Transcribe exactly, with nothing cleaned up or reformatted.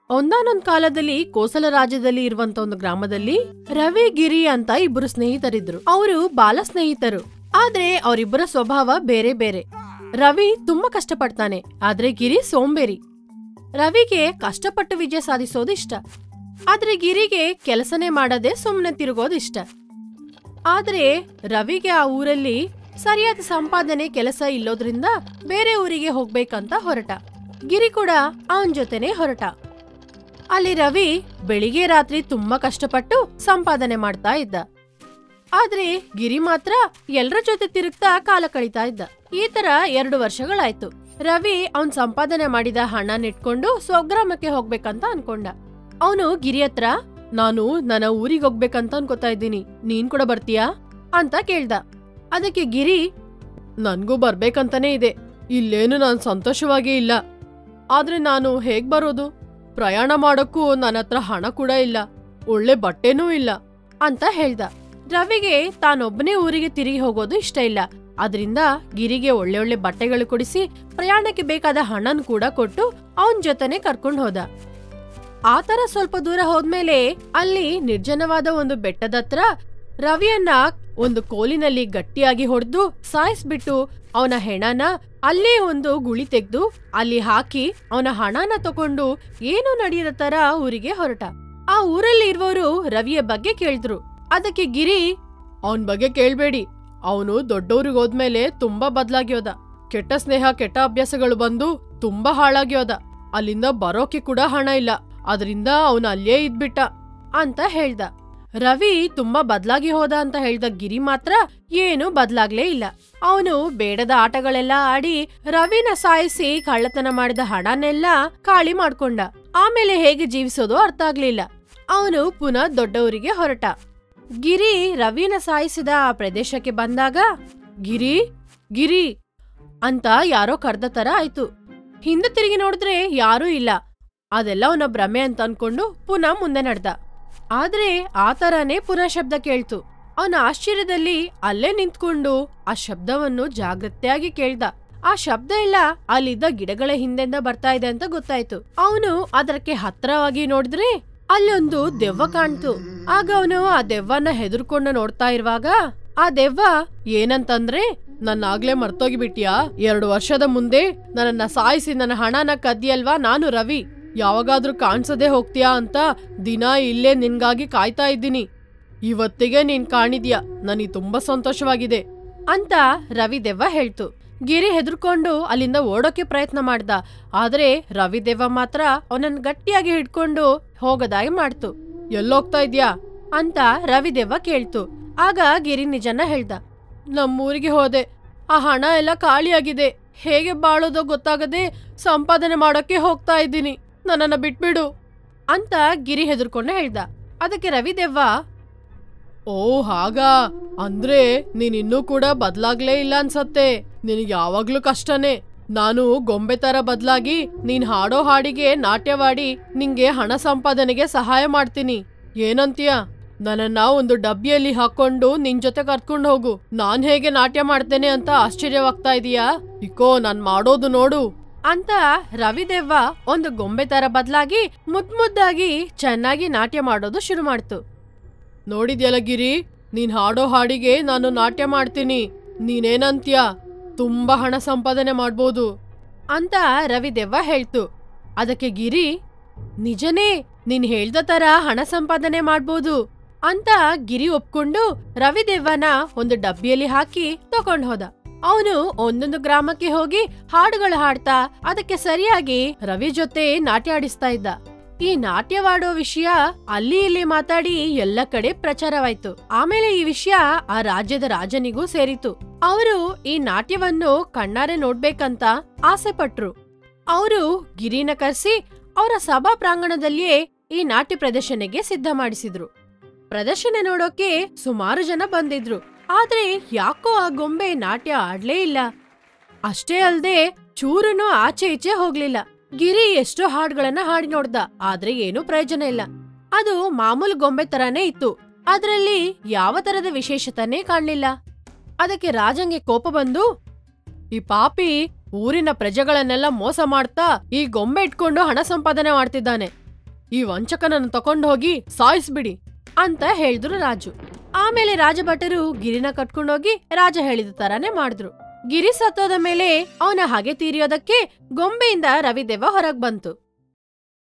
ಒಂದಾನೊಂದ್ ಕಾಲದಲ್ಲಿ ಕೋಸಲ ರಾಜ್ಯದಲ್ಲಿ ಇರುವಂತ ಒಂದು ಗ್ರಾಮದಲ್ಲಿ ರವಿ ಗಿರಿ ಅಂತ ಇಬ್ಬರು ಸ್ನೇಹಿತರಿದ್ರು. ಅವರು ಬಾಲ ಸ್ನೇಹಿತರು. ಆದ್ರೆ ಅವರಿಬ್ಬರ ಸ್ವಭಾವ ಬೇರೆ ಬೇರೆ. ರವಿ ತುಂಬಾ ಕಷ್ಟಪಡ್ತಾನೆ, ಆದ್ರೆ ಗಿರಿ ಸೋಂಬೇರಿ. ರವಿಗೆ ಕಷ್ಟಪಟ್ಟು ವಿಜಯ ಸಾಧಿಸೋದು ಇಷ್ಟ, ಆದ್ರೆ ಗಿರಿಗೆ ಕೆಲಸನೇ ಮಾಡದೆ ಸುಮ್ನೆ ತಿರುಗೋದು ಇಷ್ಟ. ಆದ್ರೆ ರವಿಗೆ ಆ ಊರಲ್ಲಿ ಸರಿಯಾದ ಸಂಪಾದನೆ ಕೆಲಸ ಇಲ್ಲೋದ್ರಿಂದ ಬೇರೆ ಊರಿಗೆ ಹೋಗ್ಬೇಕಂತ ಹೊರಟ. ಗಿರಿ ಕೂಡ ಅವನ್ ಜೊತೆನೆ ಹೊರಟ. ಅಲ್ಲಿ ರವಿ ಬೆಳಿಗ್ಗೆ ರಾತ್ರಿ ತುಂಬಾ ಕಷ್ಟಪಟ್ಟು ಸಂಪಾದನೆ ಮಾಡ್ತಾ ಇದ್ದ. ಆದ್ರೆ ಗಿರಿ ಮಾತ್ರ ಎಲ್ರ ಜೊತೆ ತಿರುಗ್ತಾ ಕಾಲ ಕಳೀತಾ ಇದ್ದ. ಈ ತರ ಎರಡು ವರ್ಷಗಳಾಯ್ತು. ರವಿ ಅವನ್ ಸಂಪಾದನೆ ಮಾಡಿದ ಹಣ ನೆಟ್ಕೊಂಡು ಸ್ವಗ್ರಾಮಕ್ಕೆ ಹೋಗ್ಬೇಕಂತ ಅನ್ಕೊಂಡ. ಅವನು ಗಿರಿ ಹತ್ರ, ನಾನು ನನ್ನ ಊರಿಗೆ ಹೋಗ್ಬೇಕಂತ ಅನ್ಕೋತಾ ಇದ್ದೀನಿ, ನೀನ್ ಕೂಡ ಬರ್ತೀಯಾ ಅಂತ ಕೇಳ್ದ. ಅದಕ್ಕೆ ಗಿರಿ, ನನ್ಗೂ ಬರ್ಬೇಕಂತಾನೇ ಇದೆ, ಇಲ್ಲೇನು ನಾನ್ ಸಂತೋಷವಾಗೇ ಇಲ್ಲ. ಆದ್ರೆ ನಾನು ಹೇಗ್ ಬರೋದು? ಪ್ರಯಾಣ ಮಾಡೋಕ್ಕೂ ನನ್ನ ಹತ್ರ ಹಣ ಕೂಡ ಇಲ್ಲ, ಒಳ್ಳೆ ಬಟ್ಟೆನೂ ಇಲ್ಲ ಅಂತ ಹೇಳ್ದ. ರವಿಗೆ ತಾನೊಬ್ಬನೇ ಊರಿಗೆ ತಿರುಗಿ ಹೋಗೋದು ಇಷ್ಟ ಇಲ್ಲ. ಅದರಿಂದ ಗಿರಿಗೆ ಒಳ್ಳೆ ಒಳ್ಳೆ ಬಟ್ಟೆಗಳು ಕೊಡಿಸಿ ಪ್ರಯಾಣಕ್ಕೆ ಬೇಕಾದ ಹಣನ್ ಕೂಡ ಕೊಟ್ಟು ಅವನ್ ಜೊತೆನೆ ಕರ್ಕೊಂಡ್ ಹೋದ. ಆತರ ಸ್ವಲ್ಪ ದೂರ ಹೋದ್ಮೇಲೆ ಅಲ್ಲಿ ನಿರ್ಜನವಾದ ಒಂದು ಬೆಟ್ಟದತ್ರ ರವಿಯನ್ನ ಒಂದು ಕೋಲಿನಲ್ಲಿ ಗಟ್ಟಿಯಾಗಿ ಹೊಡೆದು ಸಾಯಿಸ್ಬಿಟ್ಟು ಅವನ ಹೆಣನ ಅಲ್ಲೇ ಒಂದು ಗುಳಿ ತೆಗ್ದು ಅಲ್ಲಿ ಹಾಕಿ ಅವನ ಹಣನ ತಕೊಂಡು ಏನೋ ನಡೆಯದ ತರ ಊರಿಗೆ ಹೊರಟ. ಆ ಊರಲ್ಲಿ ಇರುವವರು ರವಿಯ ಬಗ್ಗೆ ಕೇಳಿದ್ರು. ಅದಕ್ಕೆ ಗಿರಿ, ಅವನ್ ಬಗ್ಗೆ ಕೇಳ್ಬೇಡಿ, ಅವನು ದೊಡ್ಡವ್ರಿಗೆ ಹೋದ್ಮೇಲೆ ತುಂಬಾ ಬದ್ಲಾಗ್ಯೋದ. ಕೆಟ್ಟ ಸ್ನೇಹ ಕೆಟ್ಟ ಅಭ್ಯಾಸಗಳು ಬಂದು ತುಂಬಾ ಹಾಳಾಗ್ಯೋದ. ಅಲ್ಲಿಂದ ಬರೋಕೆ ಕೂಡ ಹಣ ಇಲ್ಲ, ಅದರಿಂದ ಅವನು ಅಲ್ಲೇ ಇದ್ಬಿಟ್ಟ ಅಂತ ಹೇಳ್ದ. ರವಿ ತುಂಬಾ ಬದ್ಲಾಗಿ ಹೋದ ಅಂತ ಹೇಳ್ದ ಗಿರಿ ಮಾತ್ರ ಏನು ಬದ್ಲಾಗ್ಲೇ ಇಲ್ಲ. ಅವನು ಬೇಡದ ಆಟಗಳೆಲ್ಲ ಆಡಿ ರವಿನ ಸಾಯಿಸಿ ಕಳ್ಳತನ ಮಾಡಿದ ಹಣನೆಲ್ಲ ಖಾಲಿ ಮಾಡ್ಕೊಂಡ. ಆಮೇಲೆ ಹೇಗೆ ಜೀವಿಸೋದು ಅರ್ಥ ಆಗ್ಲಿಲ್ಲ. ಅವನು ಪುನಃ ದೊಡ್ಡವರಿಗೆ ಹೊರಟ. ಗಿರಿ ರವಿನ ಸಾಯಿಸಿದ ಆ ಪ್ರದೇಶಕ್ಕೆ ಬಂದಾಗ ಗಿರಿ ಗಿರಿ ಅಂತ ಯಾರೋ ಕರ್ದ ತರ ಆಯ್ತು. ಹಿಂದೆ ತಿರುಗಿ ನೋಡಿದ್ರೆ ಯಾರೂ ಇಲ್ಲ. ಅದೆಲ್ಲ ಅವನ ಭ್ರಮೆ ಅಂತ ಅನ್ಕೊಂಡು ಪುನಃ ಮುಂದೆ ನಡೆದ. ಆದ್ರೆ ಆ ತರಾನೇ ಪುನಃ ಶಬ್ದ ಕೇಳ್ತು. ಅವನ ಆಶ್ಚರ್ಯದಲ್ಲಿ ಅಲ್ಲೇ ನಿಂತ್ಕೊಂಡು ಆ ಶಬ್ದವನ್ನು ಜಾಗ್ರತೆಯಾಗಿ ಕೇಳ್ದ. ಆ ಶಬ್ದ ಎಲ್ಲ ಅಲ್ಲಿದ್ದ ಗಿಡಗಳ ಹಿಂದೆಂದ ಬರ್ತಾ ಇದೆ ಅಂತ ಗೊತ್ತಾಯ್ತು. ಅವನು ಅದಕ್ಕೆ ಹತ್ರವಾಗಿ ನೋಡಿದ್ರೆ ಅಲ್ಲೊಂದು ದೆವ್ವ ಕಾಣ್ತು. ಆಗ ಅವನು ಆ ದೆವ್ವನ ಹೆದರ್ಕೊಂಡು ನೋಡ್ತಾ ಇರುವಾಗ ಆ ದೆವ್ವ ಏನಂತಂದ್ರೆ, ನನ್ನಾಗ್ಲೇ ಮರ್ತೋಗಿಬಿಟ್ಯಾ? ಎರಡು ವರ್ಷದ ಮುಂದೆ ನನ್ನನ್ನ ಸಾಯಿಸಿ ನನ್ನ ಹಣನ ಕದ್ದಿಯಲ್ವಾ ನಾನು ರವಿ. ಯಾವಾಗಾದ್ರೂ ಕಾಣ್ಸದೆ ಹೋಗ್ತೀಯಾ ಅಂತ ದಿನ ಇಲ್ಲೇ ನಿನ್ಗಾಗಿ ಕಾಯ್ತಾ ಇದ್ದೀನಿ. ಇವತ್ತಿಗೆ ನೀನ್ ಕಾಣಿದ್ಯಾ, ನನಗೆ ತುಂಬಾ ಸಂತೋಷವಾಗಿದೆ ಅಂತ ರವಿ ದೆವ್ವ ಹೇಳ್ತು. ಗಿರಿ ಹೆದರ್ಕೊಂಡು ಅಲ್ಲಿಂದ ಓಡೋಕೆ ಪ್ರಯತ್ನ ಮಾಡ್ದ. ಆದ್ರೆ ರವಿ ದೆವ್ವ ಮಾತ್ರ ಅವನನ್ನ ಗಟ್ಟಿಯಾಗಿ ಹಿಡ್ಕೊಂಡು ಹೋಗದಾಗಿ ಮಾಡ್ತು. ಎಲ್ಲೋಗ್ತಾ ಇದ್ಯಾ ಅಂತ ರವಿ ದೆವ್ವ ಕೇಳ್ತು. ಆಗ ಗಿರಿ ನಿಜನ ಹೇಳ್ದ, ನಮ್ಮೂರಿಗೆ ಹೋದೆ, ಆ ಹಣ ಎಲ್ಲ ಖಾಲಿಯಾಗಿದೆ, ಹೇಗೆ ಬಾಳೋದೋ ಗೊತ್ತಾಗದೆ ಸಂಪಾದನೆ ಮಾಡೋಕೆ ಹೋಗ್ತಾ ಇದ್ದೀನಿ, ನನ್ನನ್ನ ಬಿಟ್ಬಿಡು ಅಂತ ಗಿರಿ ಹೆದರ್ಕೊಂಡು ಹೇಳ್ದ. ಅದಕ್ಕೆ ರವಿ ದೆವ್ವ, ಓ ಹಾಗಾ, ಅಂದ್ರೆ ನೀನಿನ್ನೂ ಕೂಡ ಬದ್ಲಾಗ್ಲೇ ಇಲ್ಲ ಅನ್ಸತ್ತೆ, ನಿನಗೆ ಯಾವಾಗ್ಲೂ ಕಷ್ಟನೇ. ನಾನು ಗೊಂಬೆ ತರ ಬದ್ಲಾಗಿ ನೀನ್ ಹಾಡೋ ಹಾಡಿಗೆ ನಾಟ್ಯವಾಡಿ ನಿಂಗೆ ಹಣ ಸಂಪಾದನೆಗೆ ಸಹಾಯ ಮಾಡ್ತೀನಿ, ಏನಂತೀಯ? ನನ್ನನ್ನ ಒಂದು ಡಬ್ಬಿಯಲ್ಲಿ ಹಾಕೊಂಡು ನಿನ್ ಜೊತೆ ಕರ್ಕೊಂಡು ಹೋಗು. ನಾನ್ ಹೇಗೆ ನಾಟ್ಯ ಮಾಡ್ತೇನೆ ಅಂತ ಆಶ್ಚರ್ಯವಾಗ್ತಾ ಇದೀಯಾ? ಇಕೋ ನಾನ್ ಮಾಡೋದು ನೋಡು ಅಂತ ರವಿ ದೆವ್ವ ಒಂದು ಗೊಂಬೆ ತರ ಬದ್ಲಾಗಿ ಮುದ್ ಮುದ್ದಾಗಿ ಚೆನ್ನಾಗಿ ನಾಟ್ಯ ಮಾಡೋದು ಶುರು ಮಾಡ್ತು. ನೋಡಿದ್ಯಲ್ಲ ಗಿರಿ, ನೀನ್ ಹಾಡೋ ಹಾಡಿಗೆ ನಾನು ನಾಟ್ಯ ಮಾಡ್ತೀನಿ, ನೀನೇನಂತ್ಯ? ತುಂಬಾ ಹಣ ಸಂಪಾದನೆ ಮಾಡ್ಬೋದು ಅಂತ ರವಿ ದೆವ್ವ ಹೇಳ್ತು. ಅದಕ್ಕೆ ಗಿರಿ, ನಿಜನೇ, ನೀನ್ ಹೇಳ್ದ ತರ ಹಣ ಸಂಪಾದನೆ ಮಾಡ್ಬೋದು ಅಂತ ಗಿರಿ ಒಪ್ಕೊಂಡು ರವಿ ದೆವ್ವನ ಒಂದು ಡಬ್ಬಿಯಲ್ಲಿ ಹಾಕಿ ತಕೊಂಡ್ ಹೋದ. ಅವನು ಒಂದೊಂದು ಗ್ರಾಮಕ್ಕೆ ಹೋಗಿ ಹಾಡುಗಳು ಹಾಡ್ತಾ ಅದಕ್ಕೆ ಸರಿಯಾಗಿ ರವಿ ಜೊತೆ ನಾಟ್ಯ ಆಡಿಸ್ತಾ ಇದ್ದ. ಈ ನಾಟ್ಯವಾಡೋ ವಿಷಯ ಅಲ್ಲಿ ಇಲ್ಲಿ ಮಾತಾಡಿ ಎಲ್ಲ ಕಡೆ ಪ್ರಚಾರವಾಯ್ತು. ಆಮೇಲೆ ಈ ವಿಷಯ ಆ ರಾಜ್ಯದ ರಾಜನಿಗೂ ಸೇರಿತು. ಅವರು ಈ ನಾಟ್ಯವನ್ನು ಕಣ್ಣಾರೆ ನೋಡ್ಬೇಕಂತ ಆಸೆ ಪಟ್ರು. ಅವರು ಗಿರಿನ ಕರೆಸಿ ಅವರ ಸಭಾ ಪ್ರಾಂಗಣದಲ್ಲಿಯೇ ಈ ನಾಟ್ಯ ಪ್ರದರ್ಶನಕ್ಕೆ ಸಿದ್ಧ ಮಾಡಿಸಿದ್ರು. ಪ್ರದರ್ಶನ ನೋಡೋಕೆ ಸುಮಾರು ಜನ ಬಂದಿದ್ರು. ಆದ್ರೆ ಯಾಕೋ ಆ ಗೊಂಬೆ ನಾಟ್ಯ ಆಡ್ಲೇ ಇಲ್ಲ. ಅಷ್ಟೇ ಅಲ್ದೆ ಚೂರನು ಆಚೆ ಈಚೆ ಹೋಗ್ಲಿಲ್ಲ. ಗಿರಿ ಎಷ್ಟೋ ಹಾಡ್ಗಳನ್ನ ಹಾಡಿ ನೋಡ್ದ, ಆದ್ರೆ ಏನೂ ಪ್ರಯೋಜನ ಇಲ್ಲ. ಅದು ಮಾಮೂಲು ಗೊಂಬೆ ತರಾನೇ ಇತ್ತು, ಅದ್ರಲ್ಲಿ ಯಾವ ತರದ ವಿಶೇಷತನೇ ಕಾಣ್ಲಿಲ್ಲ. ಅದಕ್ಕೆ ರಾಜಂಗೆ ಕೋಪ ಬಂದು, ಈ ಪಾಪಿ ಊರಿನ ಪ್ರಜೆಗಳನ್ನೆಲ್ಲ ಮೋಸ ಮಾಡ್ತಾ ಈ ಗೊಂಬೆ ಇಟ್ಕೊಂಡು ಹಣ ಸಂಪಾದನೆ ಮಾಡ್ತಿದ್ದಾನೆ, ಈ ವಂಚಕನನ್ನು ತಕೊಂಡು ಹೋಗಿ ಸಾಯಿಸ್ಬಿಡಿ ಅಂತ ಹೇಳಿದ್ರು ರಾಜು. ಆಮೇಲೆ ರಾಜಭಟರು ಗಿರಿನ ಕಟ್ಕೊಂಡೋಗಿ ರಾಜ ಹೇಳಿದ ತರಾನೇ ಮಾಡಿದ್ರು. ಗಿರಿ ಸತ್ತೋದ ಮೇಲೆ ಅವನ ಹಾಗೆ ತೀರಿಯೋದಕ್ಕೆ ಗೊಂಬೆಯಿಂದ ರವಿದೇವ ಹೊರಗ್ ಬಂತು.